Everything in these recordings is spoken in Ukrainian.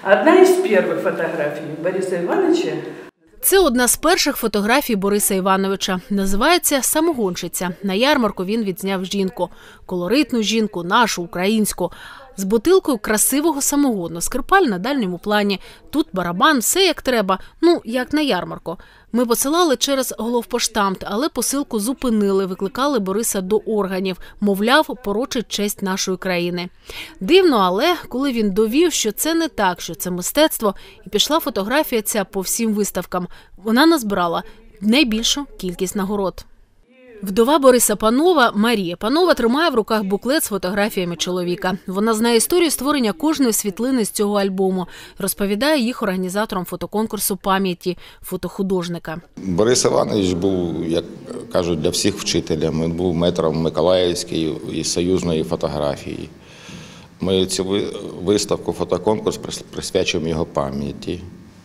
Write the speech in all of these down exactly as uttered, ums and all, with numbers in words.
Одна із перших фотографій Бориса Івановича. Це одна з перших фотографій Бориса Івановича. Називається «Самогонщиця». На ярмарку він відзняв жінку. Колоритну жінку, нашу, українську. З бутилкою красивого самогону. Скрипаль на дальньому плані. Тут барабан, все як треба. Ну, як на ярмарку. Ми посилали через головпоштамт, але посилку зупинили, викликали Бориса до органів. Мовляв, порочить честь нашої країни. Дивно, але коли він довів, що це не так, що це мистецтво, і пішла фотографія ця по всім виставкам, вона назбирала найбільшу кількість нагород. Вдова Бориса Панова, Марія Панова, тримає в руках буклет з фотографіями чоловіка. Вона знає історію створення кожної світлини з цього альбому. Розповідає їх організаторам фотоконкурсу пам'яті фотохудожника. Борис Іванович був, як кажуть, для всіх вчителем. Він був метром Миколаївської і союзної фотографії. Ми цю виставку, фотоконкурс присвячуємо його пам'яті.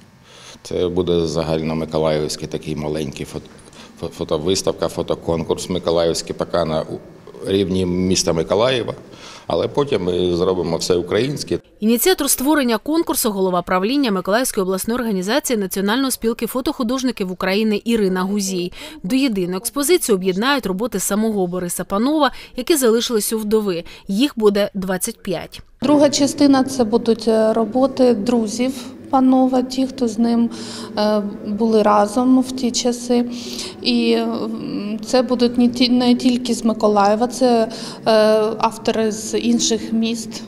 Це буде загальномиколаївський такий маленький фото. Фотовиставка, фотоконкурс Миколаївський, поки на рівні міста Миколаєва, але потім ми зробимо все українське. Ініціатор створення конкурсу – голова правління Миколаївської обласної організації Національної спілки фотохудожників України Ірина Гузій. До єдиної експозиції об'єднають роботи самого Бориса Панова, які залишились у вдови. Їх буде двадцять п'ять. Друга частина – це будуть роботи друзів Панова, ті, хто з ним були разом в ті часи. І це будуть не тільки з Миколаєва, це автори з інших міст.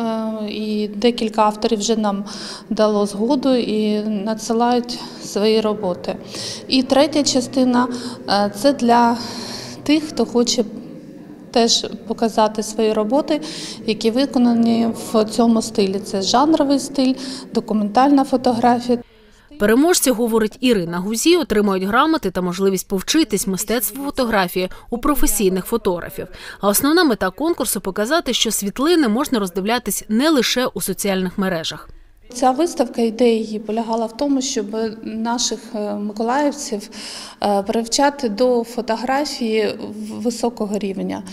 І декілька авторів вже нам дало згоду і надсилають свої роботи. І третя частина – це для тих, хто хоче теж показати свої роботи, які виконані в цьому стилі. Це жанровий стиль, документальна фотографія. Переможці, говорить Ірина Гузій, отримують грамоти та можливість повчитись мистецтву фотографії у професійних фотографів. А основна мета конкурсу – показати, що світлини можна роздивлятись не лише у соціальних мережах. Ця виставка, ідея її полягала в тому, щоб наших миколаївців привчати до фотографії високого рівня.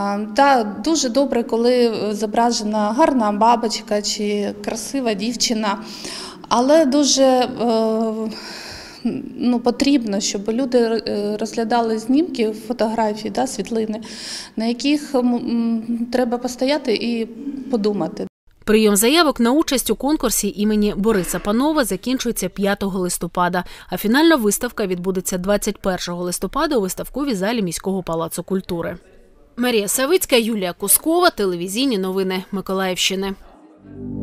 Та дуже добре, коли зображена гарна бабочка чи красива дівчина, але дуже ну, потрібно, щоб люди розглядали знімки, фотографії, да, світлини, на яких треба постояти і подумати. Прийом заявок на участь у конкурсі імені Бориса Панова закінчується п'ятого листопада, а фінальна виставка відбудеться двадцять першого листопада у виставковій залі міського палацу культури. Марія Савицька, Юлія Кускова, телевізійні новини Миколаївщини.